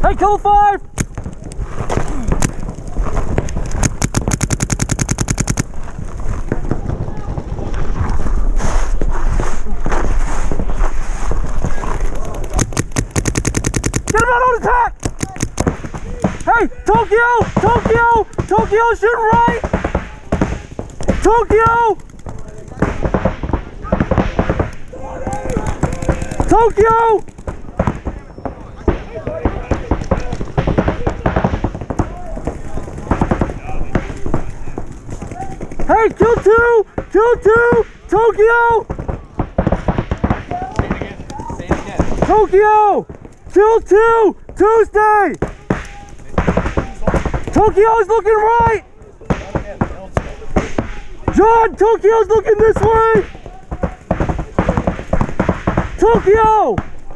Hey, kill 5! Get him out on attack! Hey, Tokyo! Tokyo! Tokyo, shoot right! Tokyo! Tokyo! Hey, kill 2! Kill 2! Tokyo! Say it again. Tokyo! Kill 2! Tuesday! Tokyo's looking right! John, Tokyo's looking this way! Tokyo!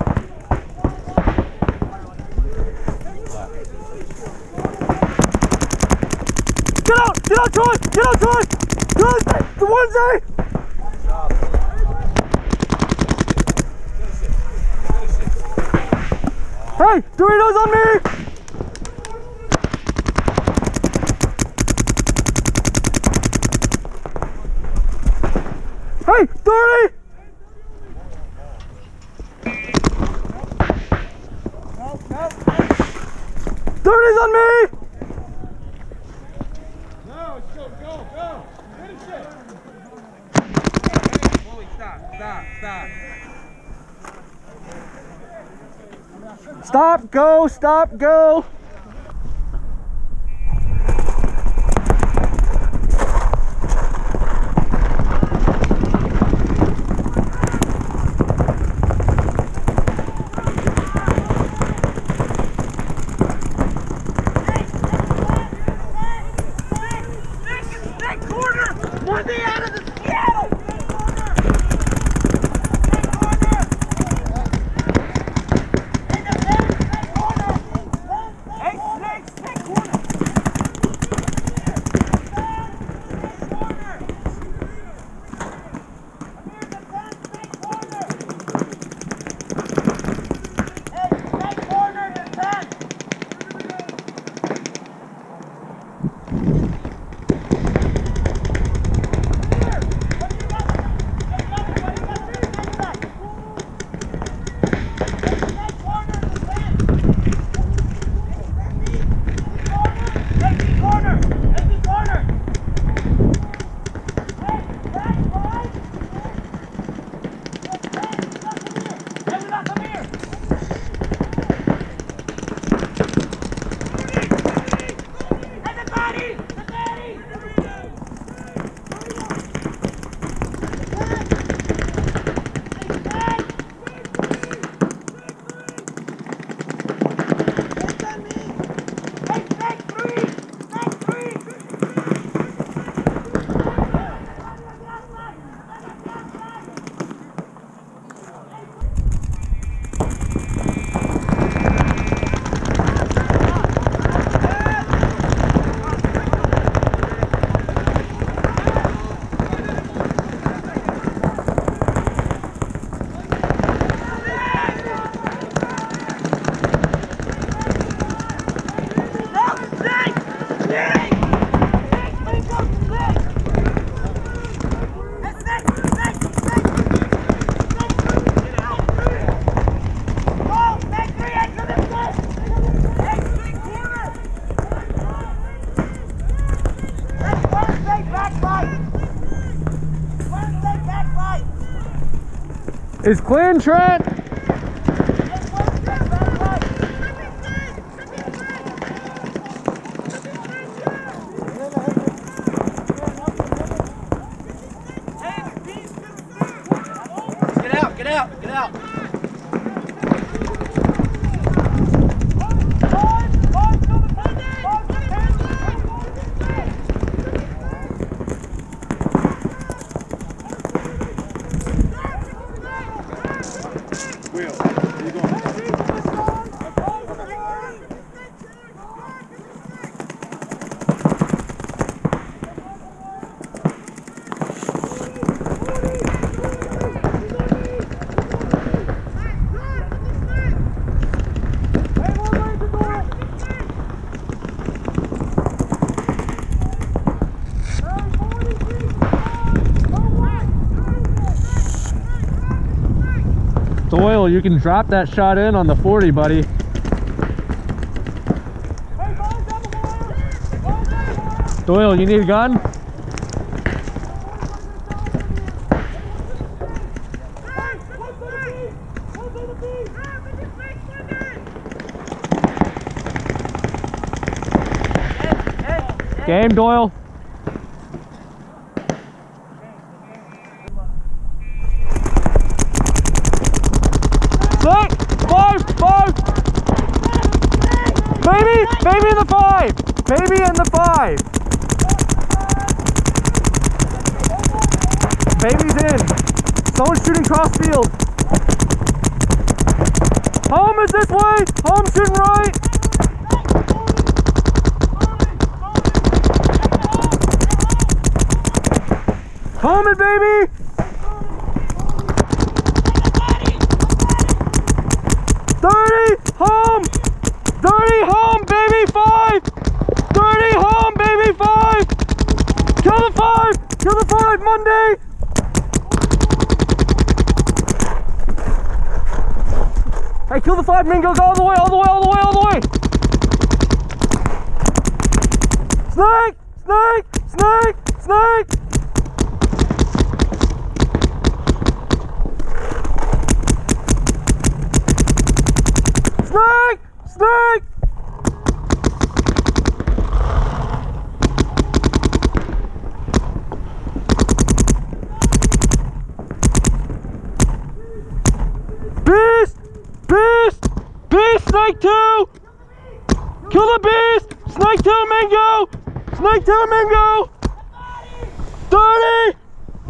Get out, Troy! Get out, Troy! Tuesday! The Wednesday! Hey, Doritos on me! Hey, 30! Go, go. 30's on me! No, go, go, go. Finish it. Chloe, stop, stop, stop. Stop, go, stop, go! Is clean, Trent? Get out, get out, get out. Doyle, you can drop that shot in on the 40, buddy. Doyle, you need a gun? Game, Doyle. Six, five. Baby in the 5. Baby in the 5. Baby's in. Someone's shooting cross field. Home is this way. Home shooting right. Home it, baby. 30, home. 30, home, baby, 5. 30, home, baby, 5. Kill the 5. Kill the 5, Monday. Hey, kill the 5, Mingo. Go all the way, all the way, all the way, all the way. Snake, snake, snake, snake. Snake, snake. Beast! Beast! Beast! Snake 2! Kill the beast! Snake 2, Mingo! Snake 2, Mingo! 30!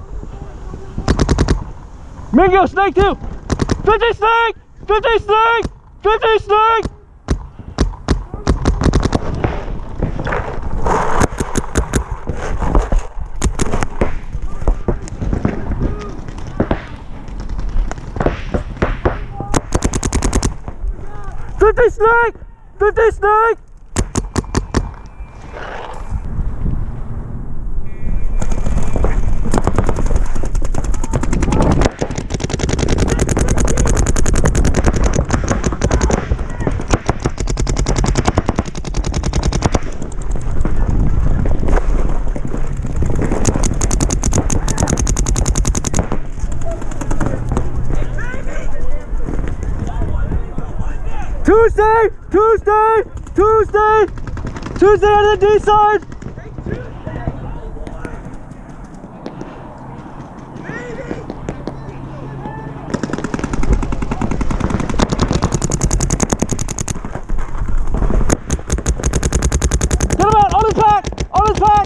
Mingo, Snake 2! 50 snake! 50 snake! 50 snake! Snake! 50 snake! Tuesday on the D side. Get him out on his back. On his back.